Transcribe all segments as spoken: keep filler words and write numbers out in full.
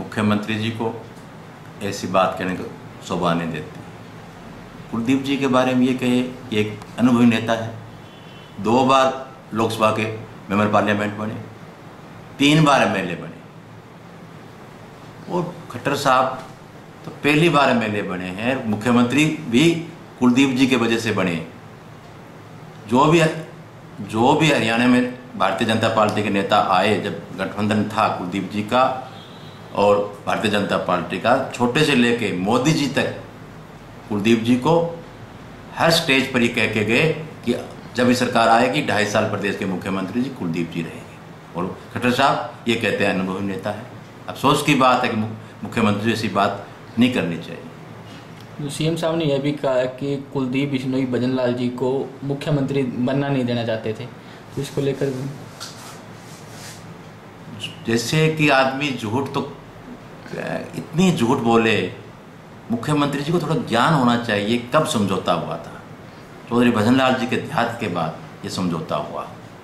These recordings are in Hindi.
मुख्यमंत्री जी को ऐसी बात कहने को शोभा नहीं देती। कुलदीप जी के बारे में ये कहे कि एक अनुभवी नेता है, दो बार लोकसभा के मेंबर पार्लियामेंट बने, तीन बार एमएलए बने, और खट्टर साहब तो पहली बार एमएलए बने हैं। मुख्यमंत्री भी कुलदीप जी के वजह से बने। जो भी जो भी हरियाणा में भारतीय जनता पार्टी के नेता आए, जब गठबंधन था कुलदीप जी का और भारतीय जनता पार्टी का, छोटे से लेके मोदी जी तक कुलदीप जी को हर स्टेज पर ये कह के गए कि जब ये सरकार आएगी ढाई साल प्रदेश के मुख्यमंत्री जी कुलदीप जी रहेंगे। और खट्टर साहब ये कहते हैं अनुभवी नेता है। अफसोस की बात है कि मुख्यमंत्री ऐसी बात नहीं करनी चाहिए। सीएम साहब ने यह भी कहा कि कुलदीप बिश्नोई भजनलाल जी को मुख्यमंत्री बनना नहीं देना चाहते थे, तो इसको लेकर जैसे कि आदमी झूठ तो इतनी झूठ बोले, मुख्यमंत्री जी को थोड़ा ज्ञान होना चाहिए। कब समझौता हुआ था? चौधरी भजनलाल जी के देहांत के बाद ये समझौता हुआ।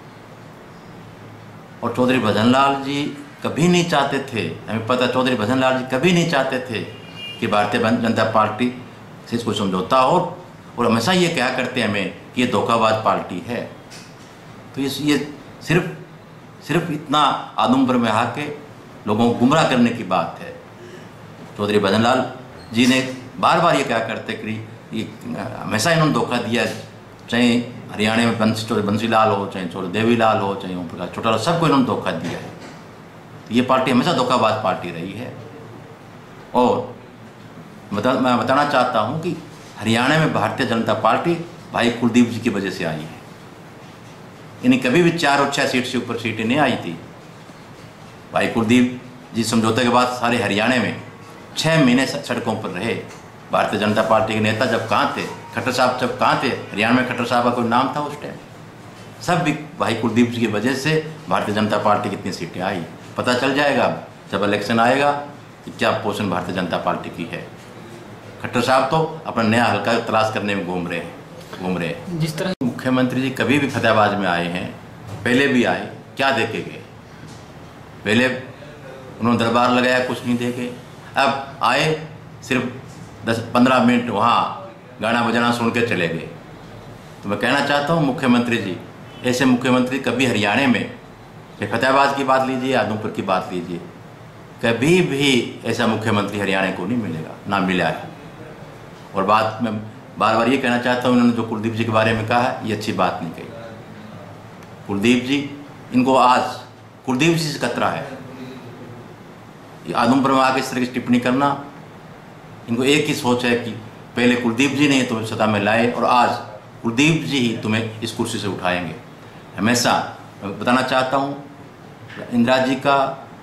और चौधरी भजनलाल जी कभी नहीं चाहते थे, हमें पता, चौधरी भजनलाल जी कभी नहीं चाहते थे कि भारतीय जनता पार्टी से कोई समझौता हो, और हमेशा ये क्या करते हैं हमें कि ये धोखाबाज पार्टी है। तो ये ये सिर्फ सिर्फ इतना आदमपुर में आके लोगों को गुमराह करने की बात है। चौधरी भजनलाल जी ने बार बार ये क्या करते कि ये हमेशा इन्होंने धोखा दिया, चाहे हरियाणा में बंसी बंसीलाल हो, चाहे चौधरी देवीलाल हो, चाहे ओम प्रकाश चौटाला, सबको इन्होंने धोखा दिया है। तो ये पार्टी हमेशा धोखाबाज पार्टी रही है। और बता, मैं बताना चाहता हूँ कि हरियाणा में भारतीय जनता पार्टी भाई कुलदीप जी की वजह से आई है। इन्हें कभी भी चार और छः सीट से ऊपर सीटें नहीं आई थी। भाई कुलदीप जी समझौते के बाद सारे हरियाणा में छः महीने सड़कों पर रहे। भारतीय जनता पार्टी के नेता जब कहाँ थे, खट्टर साहब जब कहाँ थे, हरियाणा में खट्टर साहब का कोई नाम था उस टाइम? सब भी भाई कुलदीप जी की वजह से भारतीय जनता पार्टी कितनी सीटें आई। पता चल जाएगा जब इलेक्शन आएगा कि क्या पोजीशन भारतीय जनता पार्टी की है। खट्टर साहब तो अपना नया हल्का तलाश करने में घूम रहे हैं घूम रहे हैं जिस तरह मुख्यमंत्री जी कभी भी फतेहाबाद में आए हैं, पहले भी आए, क्या देखे गए? पहले उन्होंने दरबार लगाया, कुछ नहीं देखे। अब आए, सिर्फ दस पंद्रह मिनट वहाँ गाना बजाना सुन के चले गए। तो मैं कहना चाहता हूँ मुख्यमंत्री जी, ऐसे मुख्यमंत्री कभी हरियाणा में, फतेहाबाद की बात लीजिए, आदमपुर की बात लीजिए, कभी भी ऐसा मुख्यमंत्री हरियाणा को नहीं मिलेगा, ना मिला है। और बात मैं बार बार ये कहना चाहता हूँ, उन्होंने जो कुलदीप जी के बारे में कहा है, ये अच्छी बात नहीं कही। कुलदीप जी, इनको आज कुलदीप जी से खतरा है। ये आदमपुर में आके इस तरह की टिप्पणी करना, इनको एक ही सोच है कि पहले कुलदीप जी ने तुम्हें सत्ता में लाए और आज कुलदीप जी ही तुम्हें इस कुर्सी से उठाएंगे। हमेशा मैं बताना चाहता हूँ, इंदिरा जी का,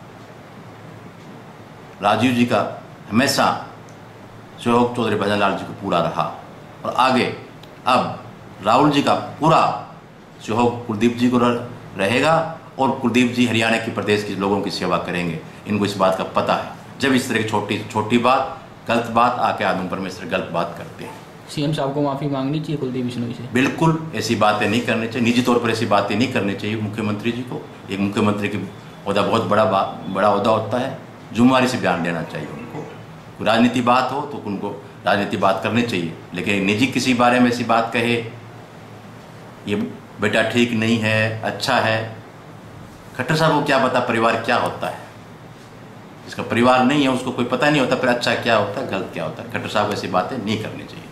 राजीव जी का हमेशा सहयोग चौधरी भजनलाल जी को पूरा रहा, और आगे अब राहुल जी का पूरा सहयोग कुलदीप जी को रहेगा, और कुलदीप जी हरियाणा के प्रदेश के लोगों की सेवा करेंगे। इनको इस बात का पता है। जब इस तरह की छोटी छोटी बात, गलत बात आके आदमपुर में इस तरह गलत बात करते हैं। सीएम साहब को माफ़ी मांगनी चाहिए कुलदीप बिश्नोई से। बिल्कुल ऐसी बातें नहीं करनी चाहिए, निजी तौर पर ऐसी बातें नहीं करनी चाहिए मुख्यमंत्री जी को। एक मुख्यमंत्री की ओहदा बहुत बड़ा बड़ा ओहदा होता है, जिम्मेदारी से बयान देना चाहिए उनको। राजनीति बात हो तो उनको राजनीति बात करनी चाहिए, लेकिन निजी किसी बारे में ऐसी बात कहे, ये बेटा ठीक नहीं है, अच्छा है। खट्टर साहब को क्या पता परिवार क्या होता है? जिसका परिवार नहीं है उसको कोई पता नहीं होता फिर अच्छा क्या होता है, गलत क्या होता है। खट्टर साहब को ऐसी बातें नहीं करनी चाहिए।